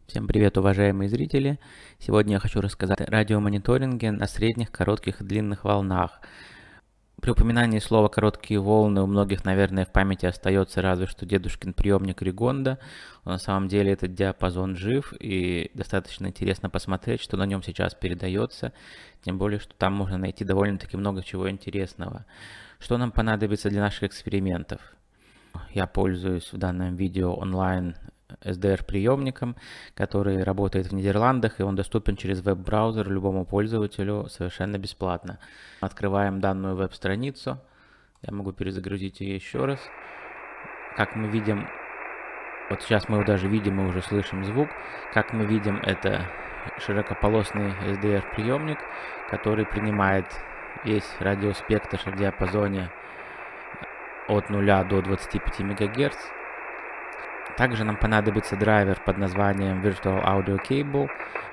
Всем привет, уважаемые зрители! Сегодня я хочу рассказать о радиомониторинге на средних, коротких и длинных волнах. При упоминании слова «короткие волны» у многих, наверное, в памяти остается разве что дедушкин приемник Ригонда. Но на самом деле этот диапазон жив, и достаточно интересно посмотреть, что на нем сейчас передается. Тем более, что там можно найти довольно-таки много чего интересного. Что нам понадобится для наших экспериментов? Я пользуюсь в данном видео онлайн SDR-приемником, который работает в Нидерландах, и он доступен через веб-браузер любому пользователю совершенно бесплатно. Открываем данную веб-страницу. Я могу перезагрузить ее еще раз. Как мы видим, вот сейчас мы его даже видим и уже слышим звук. Как мы видим, это широкополосный SDR-приемник, который принимает весь радиоспектр в диапазоне от 0 до 25 МГц. Также нам понадобится драйвер под названием Virtual Audio Cable,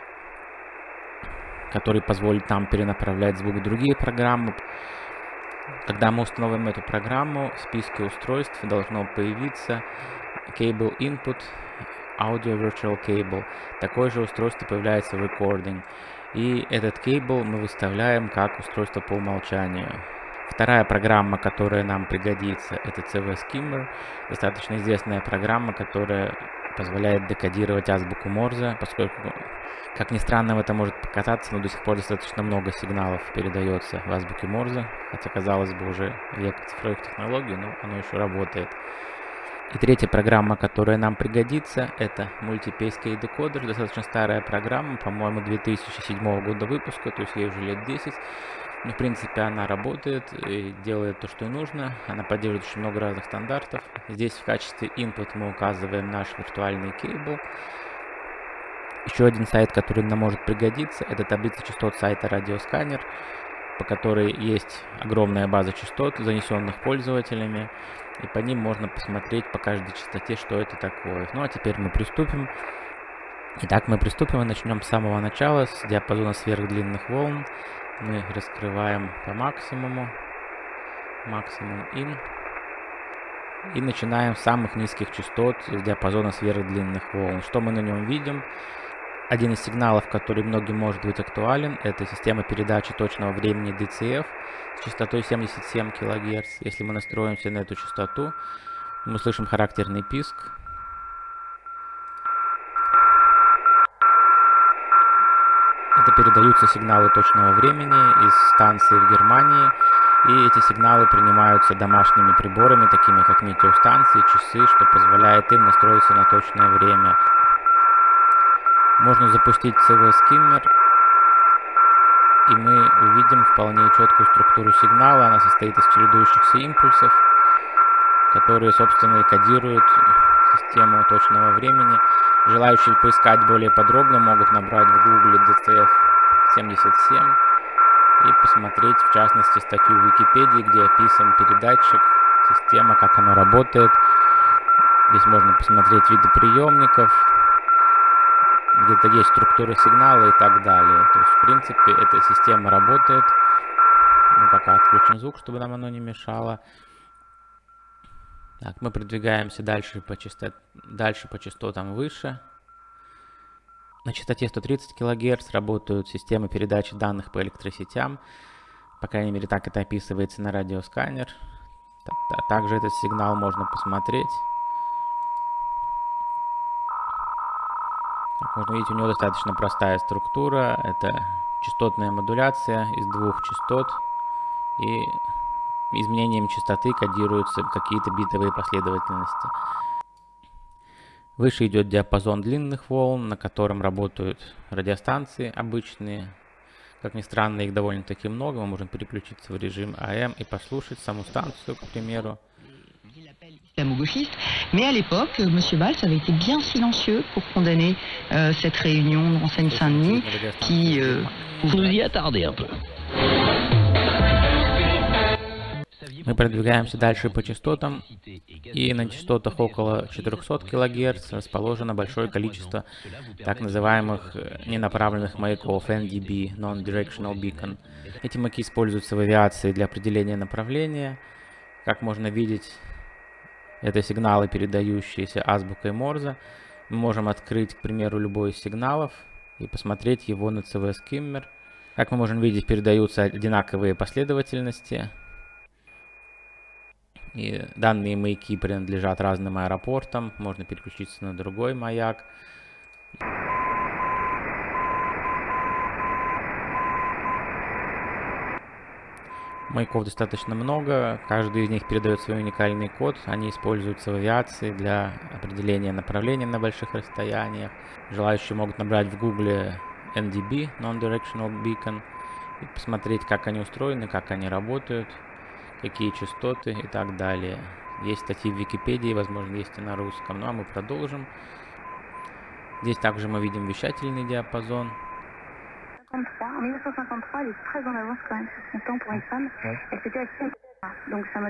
который позволит нам перенаправлять звук в другие программы. Когда мы установим эту программу, в списке устройств должно появиться Cable Input Audio Virtual Cable. Такое же устройство появляется в Recording. И этот кейбл мы выставляем как устройство по умолчанию. Вторая программа, которая нам пригодится, это CV Skimmer, достаточно известная программа, которая позволяет декодировать азбуку Морзе, поскольку, как ни странно, это может показаться, но до сих пор достаточно много сигналов передается в азбуке Морзе, хотя, казалось бы, уже век цифровых технологий, но оно еще работает. И третья программа, которая нам пригодится, это Multi-PSK Decoder, достаточно старая программа, по-моему, 2007 года выпуска, то есть ей уже лет 10. Но, в принципе, она работает и делает то, что и нужно. Она поддерживает очень много разных стандартов. Здесь в качестве input мы указываем наш виртуальный кейбл. Еще один сайт, который нам может пригодиться, это таблица частот сайта Радиосканер, по которой есть огромная база частот, занесенных пользователями. И по ним можно посмотреть по каждой частоте, что это такое. Ну а теперь мы приступим. Итак, мы приступим и начнем с самого начала, с диапазона сверхдлинных волн. Мы раскрываем по максимуму, максимум in, и начинаем с самых низких частот с диапазона сверхдлинных волн. Что мы на нем видим? Один из сигналов, который многим может быть актуален, это система передачи точного времени DCF с частотой 77 кГц. Если мы настроимся на эту частоту, мы слышим характерный писк. Это передаются сигналы точного времени из станции в Германии, и эти сигналы принимаются домашними приборами, такими как метеостанции, часы, что позволяет им настроиться на точное время. Можно запустить CV Skimmer, и мы увидим вполне четкую структуру сигнала. Она состоит из чередующихся импульсов, которые, собственно, и кодируют систему точного времени. Желающие поискать более подробно могут набрать в Google DCF-77 и посмотреть, в частности, статью в Википедии, где описан передатчик, система, как она работает. Здесь можно посмотреть виды приемников, где-то есть структура сигнала и так далее. То есть, в принципе, эта система работает. Мы пока отключим звук, чтобы нам оно не мешало. Так, мы продвигаемся дальше по частотам выше. На частоте 130 кГц работают системы передачи данных по электросетям. По крайней мере, так это описывается на радиосканер. Также этот сигнал можно посмотреть. Как можно видеть, у него достаточно простая структура. Это частотная модуляция из двух частот. И изменением частоты кодируются какие-то битовые последовательности. Выше идет диапазон длинных волн, на котором работают радиостанции обычные. Как ни странно, их довольно-таки много. Мы можем переключиться в режим AM и послушать саму станцию, к примеру. Mais à l'époque, M. Valls avait été bien silencieux pour condamner cette réunion en Seine-Saint-Denis qui vous y attardez un peu. Мы продвигаемся дальше по частотам, и на частотах около 400 кГц расположено большое количество так называемых ненаправленных маяков NDB, Non-Directional Beacon. Эти маяки используются в авиации для определения направления. Как можно видеть, это сигналы, передающиеся азбукой Морзе. Мы можем открыть, к примеру, любой из сигналов и посмотреть его на CV Skimmer. Как мы можем видеть, передаются одинаковые последовательности. И данные маяки принадлежат разным аэропортам. Можно переключиться на другой маяк. Маяков достаточно много, каждый из них передает свой уникальный код, они используются в авиации для определения направления на больших расстояниях. Желающие могут набрать в Гугле NDB, Non-Directional Beacon, и посмотреть, как они устроены, как они работают, какие частоты и так далее. Есть статьи в Википедии, возможно, есть и на русском. Ну а мы продолжим. Здесь также мы видим вещательный диапазон. En 1953, elle est très en avance quand même sur son temps pour une femme. Ouais. Elle s'était assise. Donc ça m'a...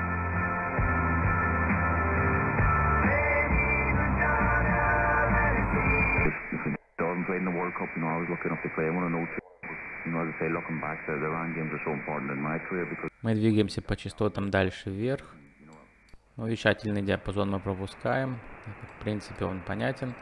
Jordan played in the World Cup, you know, I was looking up to play. I want to know, you know, as I say, looking back, the Iran games are so important in my career because... Мы двигаемся по частотам дальше вверх. Но вещательный диапазон мы пропускаем. В принципе, он понятен.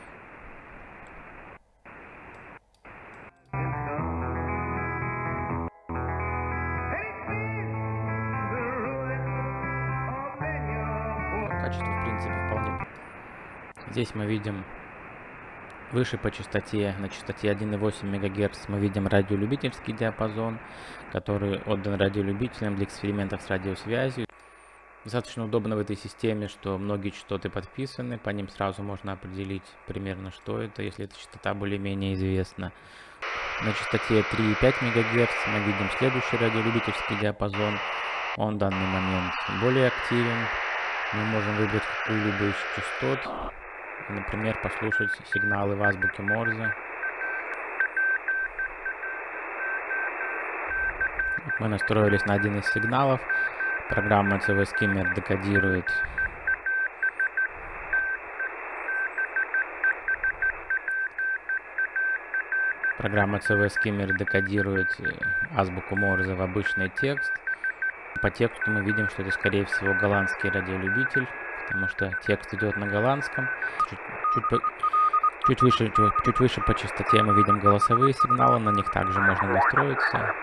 Качество, в принципе, вполне. Здесь мы видим выше по частоте, на частоте 1,8 МГц мы видим радиолюбительский диапазон, который отдан радиолюбителям для экспериментов с радиосвязью. Достаточно удобно в этой системе, что многие частоты подписаны, по ним сразу можно определить примерно, что это, если эта частота более-менее известна. На частоте 3,5 МГц мы видим следующий радиолюбительский диапазон. Он в данный момент более активен. Мы можем выбрать какую-либо из частот, например, послушать сигналы в азбуке Морзе. Мы настроились на один из сигналов. Программа CV Skimmer декодирует азбуку Морзе в обычный текст. По тексту мы видим, что это, скорее всего, голландский радиолюбитель, потому что текст идет на голландском. Чуть выше по частоте мы видим голосовые сигналы, на них также можно настроиться.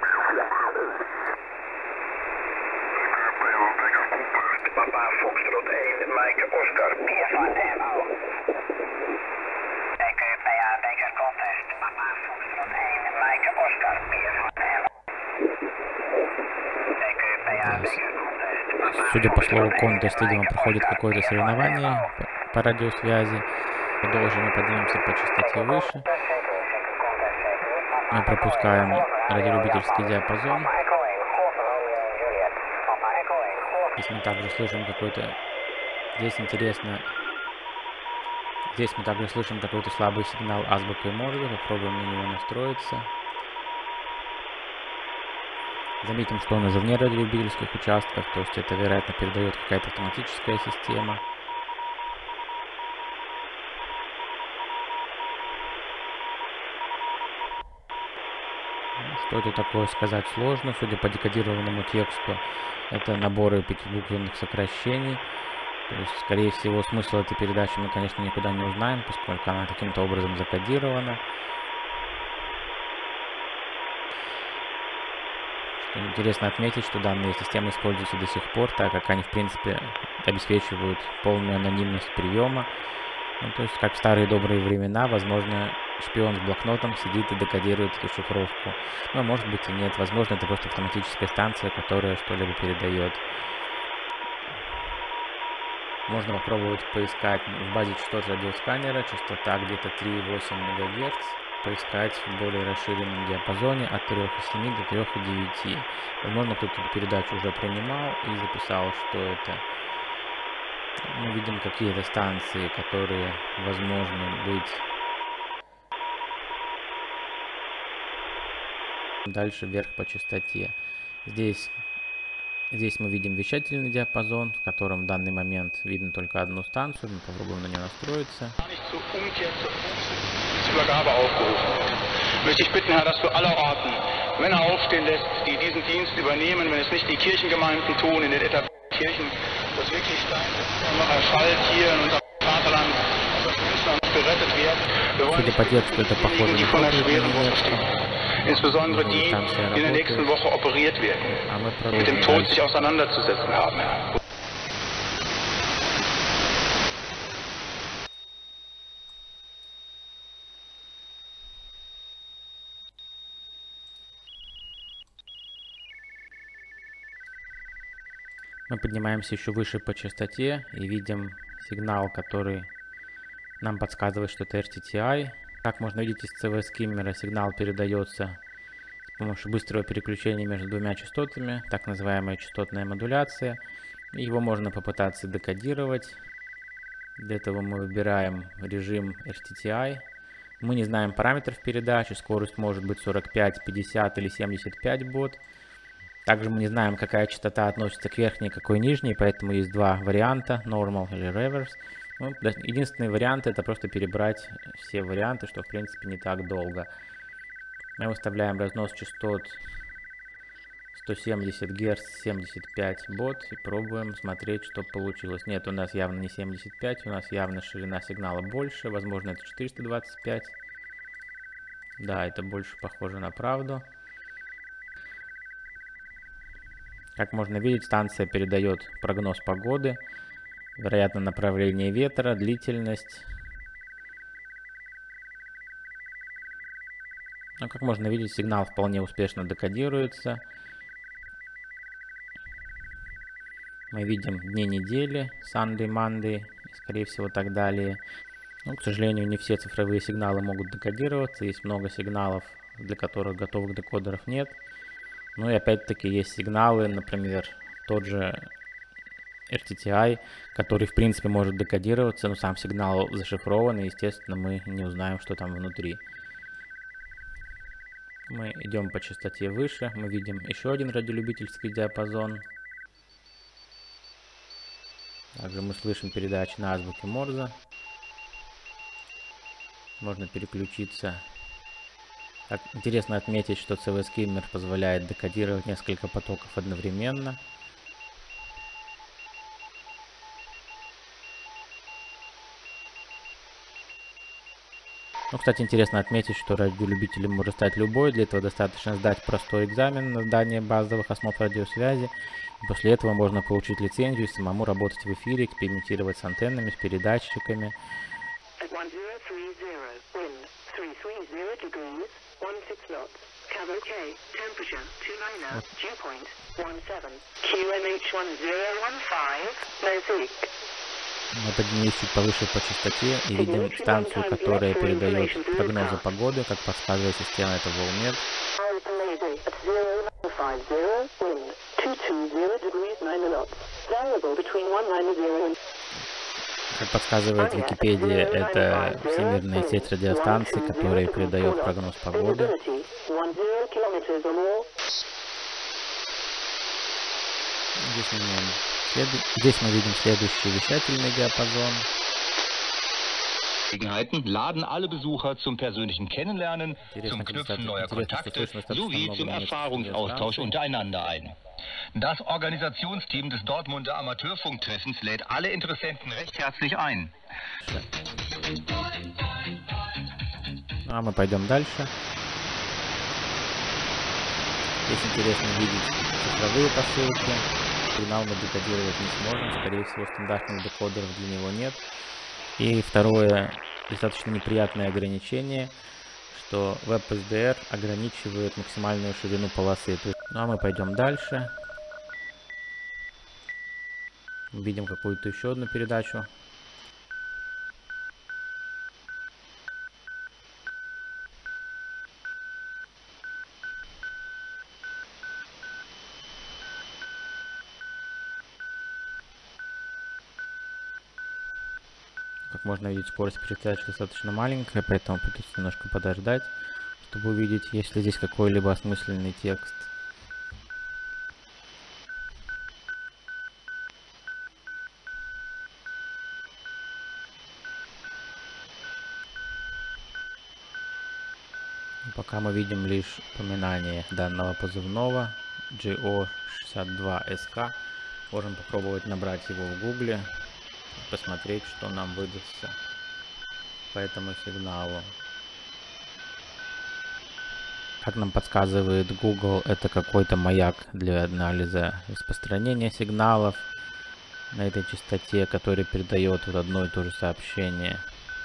Судя по слову «контест», видимо, проходит какое-то соревнование по радиосвязи. Продолжим и поднимемся по частоте выше. Мы пропускаем радиолюбительский диапазон. Здесь мы также слышим какой-то... Здесь интересно... Здесь мы также слышим какой-то слабый сигнал азбукой Морзе. Попробуем на него настроиться. Заметим, что он уже вне радиолюбительских участков, то есть это, вероятно, передает какая-то автоматическая система. Что это такое, сказать сложно. Судя по декодированному тексту, это наборы пятибуквенных сокращений. То есть, скорее всего, смысл этой передачи мы, конечно, никуда не узнаем, поскольку она каким-то образом закодирована. Интересно отметить, что данные системы используются до сих пор, так как они, в принципе, обеспечивают полную анонимность приема. Ну, то есть, как в старые добрые времена, возможно, шпион с блокнотом сидит и декодирует эту шифровку. Но, может быть, и нет. Возможно, это просто автоматическая станция, которая что-либо передает. Можно попробовать поискать в базе частот радиосканера, частота где-то 3,8 МГц. Поискать в более расширенном диапазоне от 3,7 до 3,9. Возможно, кто-то эту передачу уже принимал и записал, что это. Мы видим какие-то станции, которые возможно быть дальше вверх по частоте. Здесь мы видим вещательный диапазон, в котором в данный момент видно только одну станцию. Мы попробуем на нее настроиться. Übergabe aufgerufen. Möchte ich bitten, Herr, dass du aller Orten Männer aufstehen lässt, die diesen Dienst übernehmen, wenn es nicht die Kirchengemeinden tun, in den etablierten Kirchen, das wirklich sein, noch erschallt hier in unserem Vaterland, das Münchner Судя по тексту, это похоже на von der schweren Wucht. Insbesondere die, die in der nächsten Woche operiert werden, mit dem Tod sich auseinanderzusetzen haben. Мы поднимаемся еще выше по частоте и видим сигнал, который нам подсказывает, что это RTTI. Как можно видеть из CV-скиммера, сигнал передается с помощью быстрого переключения между двумя частотами, так называемая частотная модуляция. И его можно попытаться декодировать. Для этого мы выбираем режим RTTI. Мы не знаем параметров передачи, скорость может быть 45, 50 или 75 бот. Также мы не знаем, какая частота относится к верхней, какой нижней, поэтому есть два варианта, normal или reverse. Ну, единственный вариант — это просто перебрать все варианты, что в принципе не так долго. Мы выставляем разнос частот 170 Гц, 75 бот и пробуем смотреть, что получилось. Нет, у нас явно не 75, у нас явно ширина сигнала больше, возможно это 425. Да, это больше похоже на правду. Как можно видеть, станция передает прогноз погоды, вероятно, направление ветра, длительность. Но, как можно видеть, сигнал вполне успешно декодируется. Мы видим дни недели, Sunday, Monday, и, скорее всего, так далее. Но, к сожалению, не все цифровые сигналы могут декодироваться. Есть много сигналов, для которых готовых декодеров нет. Ну и опять-таки есть сигналы, например, тот же RTTI, который в принципе может декодироваться, но сам сигнал зашифрован, и естественно мы не узнаем, что там внутри. Мы идем по частоте выше, мы видим еще один радиолюбительский диапазон. Также мы слышим передачи на азбуке Морзе. Можно переключиться. Интересно отметить, что CV-скиммер позволяет декодировать несколько потоков одновременно. Ну, кстати, интересно отметить, что радиолюбителем может стать любой. Для этого достаточно сдать простой экзамен на здание базовых основ радиосвязи. И после этого можно получить лицензию и самому работать в эфире, экспериментировать с антеннами, с передатчиками. 16 knots. Cab OK. Temperature 290. Dew point 17. QMH1015. Mosaic. Мы поднялись чуть повыше по частоте и видим станцию, которая передает прогнозы погоды, как подсказывает система этого Волмет. Как подсказывает Википедия, это всемирная сеть радиостанций, которая передает прогноз погоды. Здесь мы видим следующий вещательный диапазон. Laden alle Besucher zum persönlichen Kennenlernen, zum Knüpfen neuer Kontakte sowie zum Erfahrungsaustausch untereinander ein. Das Organisationsteam des Dortmunder Amateurfunktreffens lädt alle Interessenten recht herzlich ein. А мы пойдем дальше. Здесь интересно видеть цифровые посылки. Сигнал мы декодировать не сможем, скорее всего стандартных декодеров для него нет. И второе, достаточно неприятное ограничение, что WebSDR ограничивает максимальную ширину полосы. Ну а мы пойдем дальше. Видим какую-то еще одну передачу. Как можно видеть, скорость передачи достаточно маленькая, поэтому придется немножко подождать, чтобы увидеть, есть ли здесь какой-либо осмысленный текст. Пока мы видим лишь упоминание данного позывного GO62SK. Можем попробовать набрать его в Гугле, посмотреть, что нам выдастся по этому сигналу. Как нам подсказывает Google, это какой-то маяк для анализа распространения сигналов на этой частоте, который передает вот одно и то же сообщение.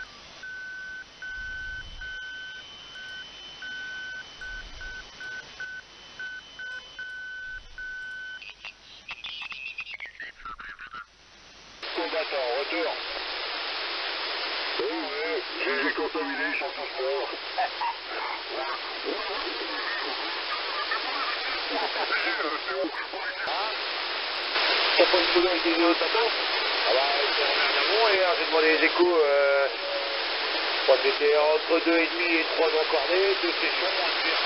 T'as pas une foulée avec des autres bateaux? Ah bah, c'est en amont hier, j'ai demandé les échos, je crois que c'était entre 2,5 et 3 encordés, 2 sessions,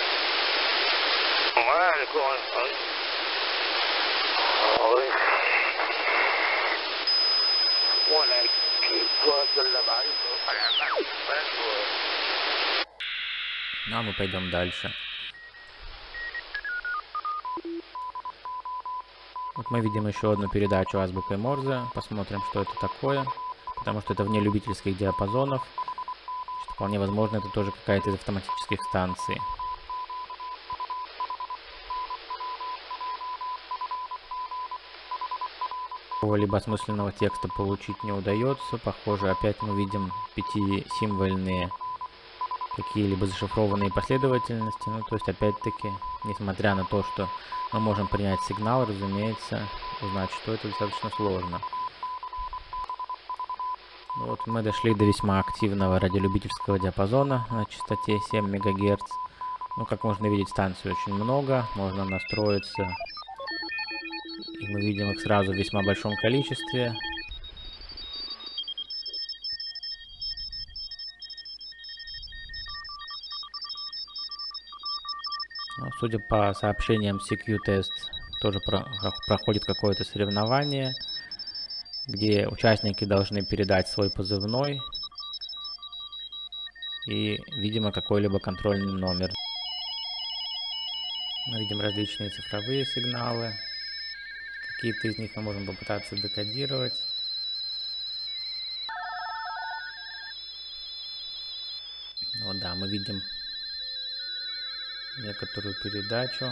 ouais, d'accord, ouais. Ah ouais. Voilà, quoi, seul là-bas, à la main, Ну, а мы пойдем дальше. Вот мы видим еще одну передачу азбукой Морзе. Посмотрим, что это такое. Потому что это вне любительских диапазонов. Значит, вполне возможно, это тоже какая-то из автоматических станций. Какого-либо осмысленного текста получить не удается. Похоже, опять мы видим 5-символьные какие-либо зашифрованные последовательности. Ну, то есть, опять-таки, несмотря на то, что мы можем принять сигнал, разумеется, узнать, что это, достаточно сложно. Вот мы дошли до весьма активного радиолюбительского диапазона на частоте 7 МГц. Ну, как можно видеть, станций очень много, можно настроиться. И мы видим их сразу в весьма большом количестве. Судя по сообщениям, CQ-тест тоже проходит какое-то соревнование, где участники должны передать свой позывной и, видимо, какой-либо контрольный номер. Мы видим различные цифровые сигналы. Какие-то из них мы можем попытаться декодировать. Вот, да, мы видим некоторую передачу.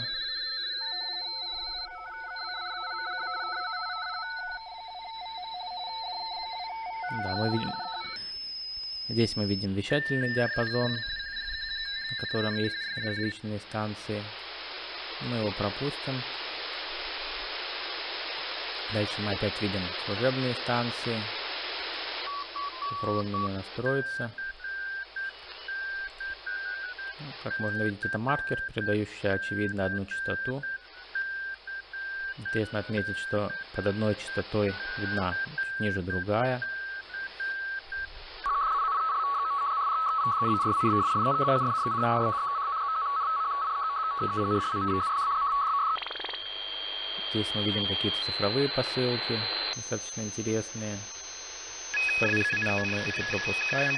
Да, мы видим. Здесь мы видим вещательный диапазон, на котором есть различные станции. Мы его пропустим. Дальше мы опять видим служебные станции. Попробуем на нее настроиться. Ну, как можно видеть, это маркер, передающий, очевидно, одну частоту. Интересно отметить, что под одной частотой видна чуть ниже другая. Можно видеть, в эфире очень много разных сигналов. Тут же выше есть. Здесь мы видим какие-то цифровые посылки, достаточно интересные. Цифровые сигналы мы эти пропускаем.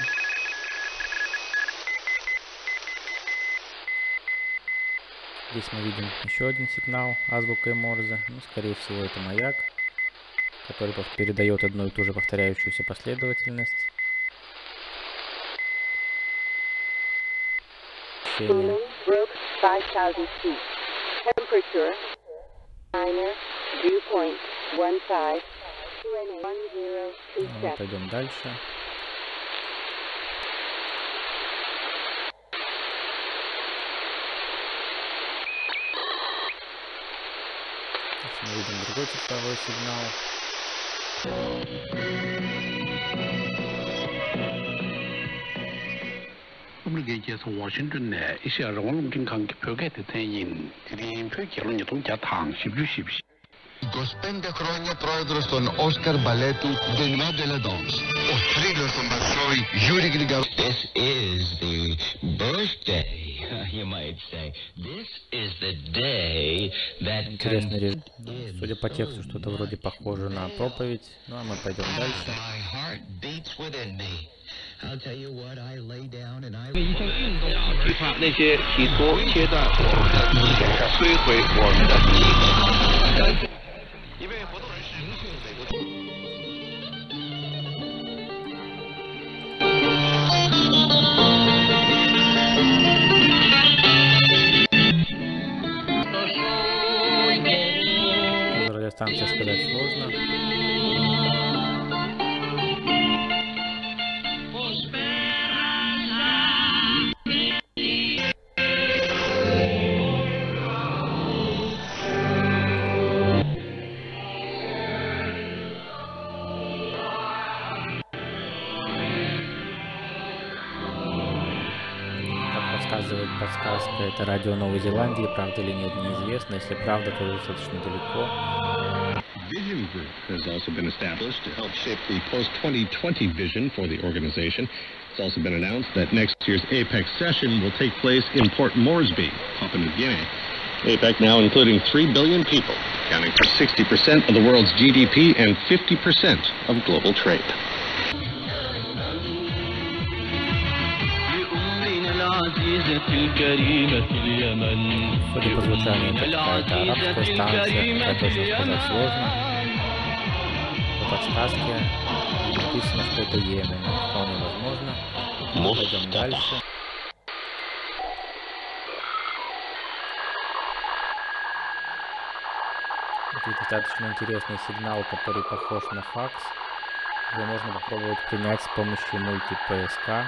Здесь мы видим еще один сигнал азбукой Морзе. Ну, скорее всего, это маяк, который передает одну и ту же повторяющуюся последовательность. Ну, пойдем дальше. Мы видим другой цифровой сигнал. Облигатив서 워싱턴 내 이시아 롱롱진 관계 표게 대태인 드림 표결론이 동자 당시 주십시. 25 χρόνια πρόεδρος των Όσκαρ Μπαλέτου Benoît de la Danse. Ο θρύλος των Μπασόι Γιούρι Γκριγαρού. This is the birthday, you might say. This is the day that... Интересный режим. Судя по тексту, что-то вроде похоже на проповедь. Ну, а мы пойдем дальше. 批判那些企图切断我们的思想、摧毁我们的基本。一位活动人士明确美国。 радиостанция сказать сложно. Подсказка, это радио Новой Зеландии, правда или нет, неизвестно. Если правда, то достаточно далеко. Vision Group has also been established to help shape the post-2020 vision for the organization. It's also been announced that next year's APEC session will take place in Port Moresby, Papua New Guinea. APEC now including 3 billion people, accounting for 60% of the world's GDP and 50% of global trade. Судя по звучанию, это какая-то арабская станция, хотя точно сказать сложно. По подсказке написано, что это Йемен, вполне возможно. Пойдем дальше. Это достаточно интересный сигнал, который похож на факс. Его можно попробовать принять с помощью мульти-ПСК.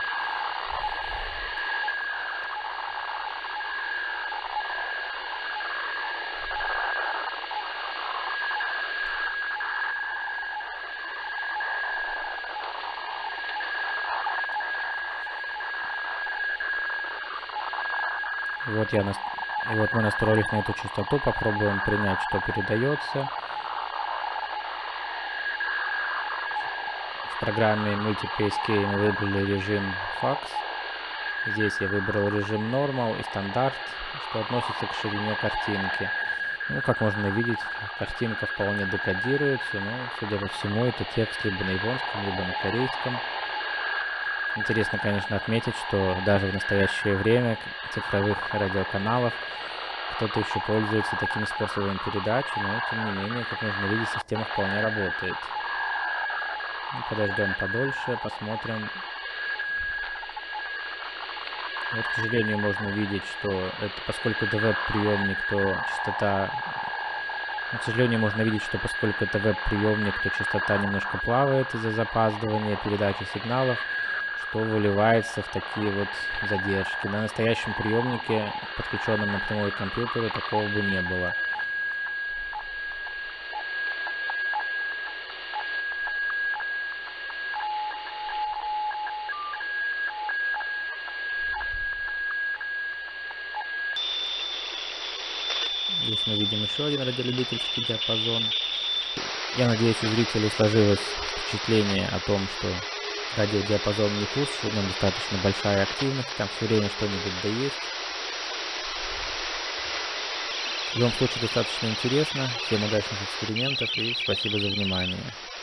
Вот мы настроились на эту частоту, попробуем принять, что передается. В программе Multi-PSK мы выбрали режим Fax. Здесь я выбрал режим Normal и стандарт, что относится к ширине картинки. Ну, как можно видеть, картинка вполне декодируется, но, судя по всему, это текст либо на японском, либо на корейском. Интересно, конечно, отметить, что даже в настоящее время цифровых радиоканалов кто-то еще пользуется такими способами передачи, но, тем не менее, как можно видеть, система вполне работает. Подождем подольше, посмотрим. Вот, к сожалению, можно видеть, что это, поскольку это веб-приемник, то частота... к сожалению, можно видеть, что поскольку это веб-приемник, то частота немножко плавает из-за запаздывания передачи сигналов, что выливается в такие вот задержки. На настоящем приемнике, подключенном напрямую к компьютеру, такого бы не было. Здесь мы видим еще один радиолюбительский диапазон. Я надеюсь, у зрителей сложилось впечатление о том, что радиодиапазон не худший, в нем достаточно большая активность, там все время что-нибудь да есть. В любом случае достаточно интересно. Всем удачных экспериментов и спасибо за внимание.